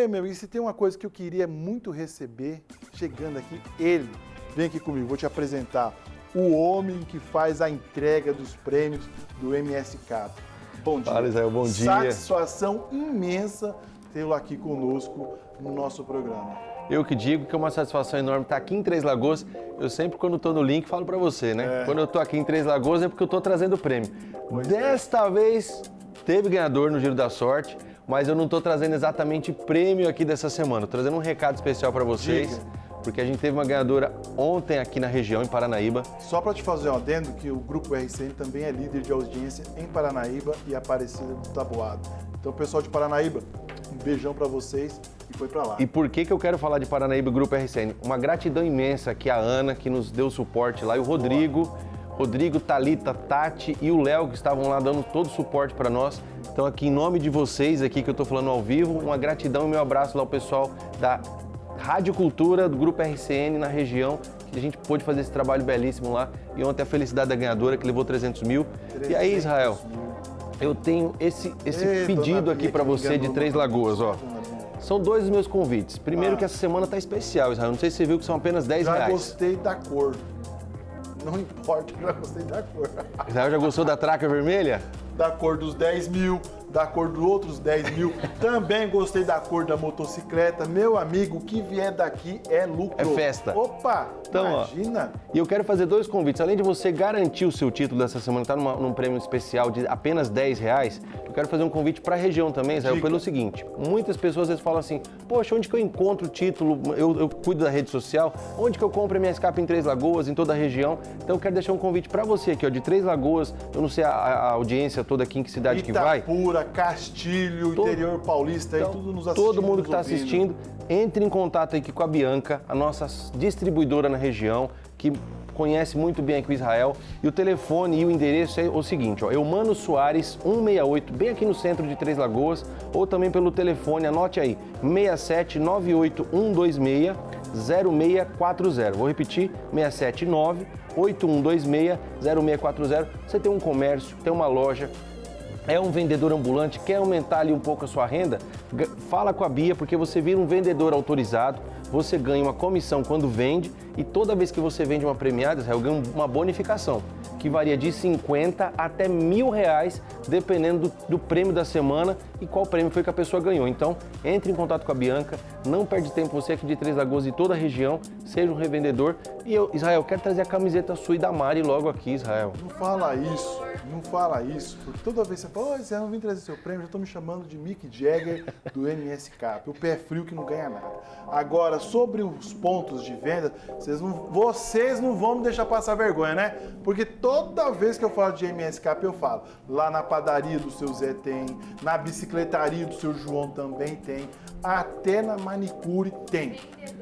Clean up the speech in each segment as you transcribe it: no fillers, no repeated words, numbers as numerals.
meu, e se tem uma coisa que eu queria muito receber, chegando aqui, ele. Vem aqui comigo, vou te apresentar o homem que faz a entrega dos prêmios do MSCap. Bom dia. Fala, Israel, bom dia. Satisfação imensa tê-lo aqui conosco no nosso programa. Eu que digo que é uma satisfação enorme estar aqui em Três Lagoas. Eu sempre, quando estou no link, falo para você, né? Quando eu estou aqui em Três Lagoas é porque eu estou trazendo o prêmio. Desta vez, teve ganhador no Giro da Sorte, mas eu não estou trazendo exatamente prêmio aqui dessa semana. Estou trazendo um recado especial para vocês. Diga. Porque a gente teve uma ganhadora ontem aqui na região, em Paranaíba. Só para te fazer um adendo, que o Grupo RCN também é líder de audiência em Paranaíba e Aparecida do Taboado. Então, pessoal de Paranaíba, um beijão para vocês e foi para lá. E por que eu quero falar de Paranaíba e Grupo RCN? Uma gratidão imensa aqui a Ana, que nos deu suporte lá, e o Rodrigo, Thalita, Tati e o Léo, que estavam lá dando todo o suporte para nós. Então, aqui em nome de vocês, aqui que eu estou falando ao vivo, uma gratidão e meu abraço lá ao pessoal da Rádio Cultura do Grupo RCN na região, que a gente pôde fazer esse trabalho belíssimo lá. E ontem a felicidade da ganhadora, que levou 300 mil. E aí, Israel, eu tenho esse pedido aqui para você de Três Lagoas, ó. São dois dos meus convites. Primeiro que essa semana tá especial, Israel. Não sei se você viu que são apenas 10 reais. Já gostei da cor. Não importa, já gostei da cor. Israel já gostou da traca vermelha? Da cor dos 10 mil, da cor dos outros 10 mil. Também gostei da cor da motocicleta. Meu amigo, o que vier daqui é lucro. É festa. Opa, então, imagina. E eu quero fazer dois convites. Além de você garantir o seu título dessa semana, que está num prêmio especial de apenas 10 reais, eu quero fazer um convite para a região também, Israel, pelo seguinte. Muitas pessoas às vezes falam assim, poxa, onde que eu encontro o título? Eu cuido da rede social. Onde que eu compro a minha MSCap em Três Lagoas, em toda a região? Então eu quero deixar um convite para você aqui, ó, de Três Lagoas. Eu não sei a audiência toda aqui, em que cidade que vai. Itapura, Castilho, interior paulista, então, aí tudo nos assistindo. Todo mundo que está assistindo, entre em contato aqui com a Bianca, a nossa distribuidora na região, que conhece muito bem aqui o Israel. E o telefone e o endereço é o seguinte, ó, Eumano Soares 168, bem aqui no centro de Três Lagoas, ou também pelo telefone, anote aí, 6798126 0640. Vou repetir, 6798126 0640. Você tem um comércio, tem uma loja, é um vendedor ambulante, quer aumentar ali um pouco a sua renda? Fala com a Bia, porque você vira um vendedor autorizado, você ganha uma comissão quando vende e toda vez que você vende uma premiada, Israel, ganha uma bonificação, que varia de 50 até R$1.000, dependendo do prêmio da semana e qual prêmio foi que a pessoa ganhou. Então, entre em contato com a Bianca, não perde tempo, você aqui de Três Lagoas e toda a região, seja um revendedor. E eu, Israel, quero trazer a camiseta sua e da Mari logo aqui, Israel. Não fala isso. Não fala isso, porque toda vez que você fala, Zé, não vim trazer seu prêmio, já estão me chamando de Mick Jagger do MSCap, o pé frio que não ganha nada. Agora, sobre os pontos de venda, vocês não vão me deixar passar vergonha, né? Porque toda vez que eu falo de MSCap, eu falo, lá na padaria do seu Zé tem, na bicicletaria do seu João também tem, até na manicure tem.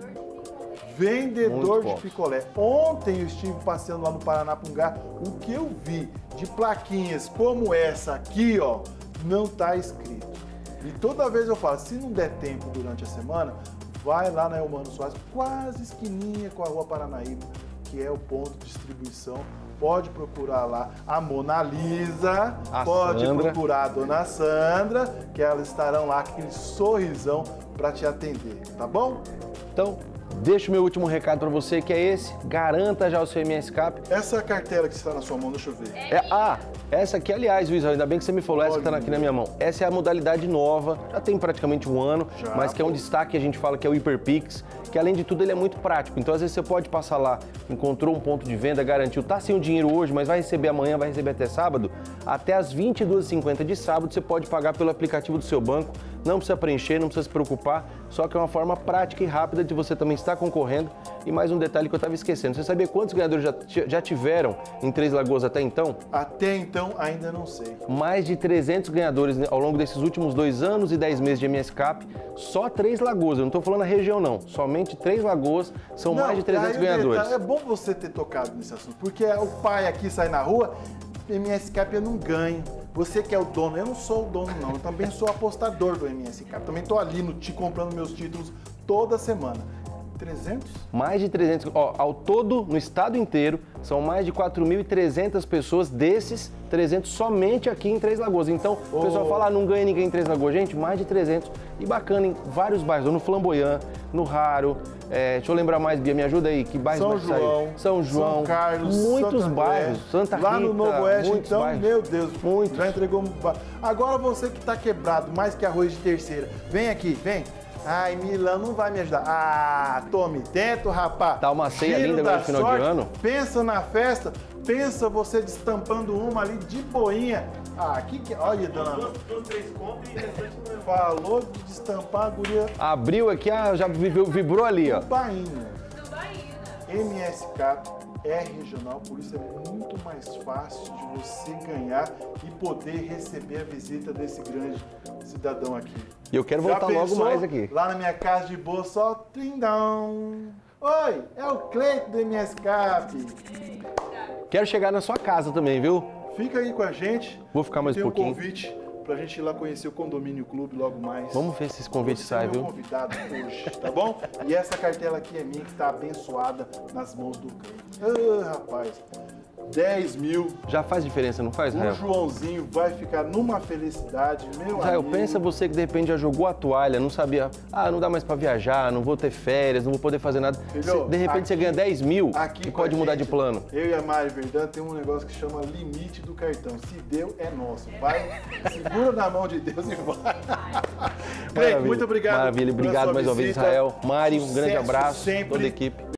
Vendedor de picolé. Ontem eu estive passeando lá no Paranapungá, o que eu vi de plaquinhas como essa aqui, ó, não tá escrito. E toda vez eu falo, se não der tempo durante a semana, vai lá na Eumano Soares, quase esquininha com a Rua Paranaíba, que é o ponto de distribuição. Pode procurar lá a Mona Lisa, pode procurar a Dona Sandra, que elas estarão lá com aquele sorrisão para te atender, tá bom? Então, deixo o meu último recado para você, que é esse. Garanta já o seu MSCap. Essa cartela que está na sua mão, deixa eu ver. Essa aqui, aliás, Luiz, ainda bem que você me falou, essa que está aqui na minha mão. Essa é a modalidade nova, já tem praticamente um ano, mas que é um destaque, a gente fala que é o HyperPix, que além de tudo ele é muito prático. Então, às vezes você pode passar lá, encontrou um ponto de venda, garantiu, tá sem o dinheiro hoje, mas vai receber amanhã, vai receber até sábado. Até às 22h50 de sábado, você pode pagar pelo aplicativo do seu banco. Não precisa preencher, não precisa se preocupar, só que é uma forma prática e rápida de você também estar concorrendo. E mais um detalhe que eu estava esquecendo, você sabia quantos ganhadores já tiveram em Três Lagoas até então? Até então, ainda não sei. Mais de 300 ganhadores ao longo desses últimos 2 anos e 10 meses de MSCap, só Três Lagoas, eu não estou falando a região não, somente Três Lagoas são mais de 300 ganhadores. É bom você ter tocado nesse assunto, porque o pai aqui sai na rua, MSCap eu não ganho. Você que é o dono, eu não sou o dono não, eu também sou apostador do MSCap. Também estou ali comprando meus títulos toda semana. 300? Mais de 300. Ó, ao todo, no estado inteiro, são mais de 4.300 pessoas, desses 300 somente aqui em Três Lagoas. Então, o pessoal fala, não ganha ninguém em Três Lagoas. Gente, mais de 300. E bacana em vários bairros, no Flamboyant, no Raro. Deixa eu lembrar mais, Bia, me ajuda aí. Que bairros mais saiu? São João, São Carlos, muitos Santo bairros. André, Santa Rita, lá no Novo Oeste, então, bairros. meu Deus, Muitos. já entregou. Agora você que tá quebrado, mais que arroz de terceira, vem aqui, vem. Ai, Milão não vai me ajudar. Ah, tome dentro, rapaz. Tá uma ceia Giro linda agora da no final de sorte. ano. Pensa na festa, pensa você destampando uma ali de boinha. Ah, olha, dona. Falou de destampar a guria Abriu aqui, já vibrou ali, ó. Bainha. MSK é regional, por isso é muito mais fácil de você ganhar e poder receber a visita desse grande cidadão aqui. E eu quero Já voltar logo pensou? mais aqui. Lá na minha casa de boa, só trindão. Oi, é o Cleito do MSK. Quero chegar na sua casa também, viu? Fica aí com a gente. Vou ficar mais um Tem pouquinho. Convite pra gente ir lá conhecer o Condomínio Clube logo mais. Vamos ver se esse convite Você sai, é meu viu? convidado hoje, tá bom? E essa cartela aqui é minha, que está abençoada nas mãos do Cleito. Ah, rapaz, 10 mil. Já faz diferença, não faz, O Rael? Joãozinho vai ficar numa felicidade, meu Rael, amigo. pensa você que de repente já jogou a toalha, não sabia, não dá mais pra viajar, não vou ter férias, não vou poder fazer nada. Filho, De repente você aqui- ganha 10 mil Aqui e com pode a mudar gente, de plano. Eu e a Mari Verdão tem um negócio que chama limite do cartão. Se deu, é nosso. Vai, segura na mão de Deus e vai. Cleito, muito obrigado. Maravilha, pela obrigado sua mais uma vez, visita. Israel. Mari, um grande Sucesso abraço, sempre. toda a equipe.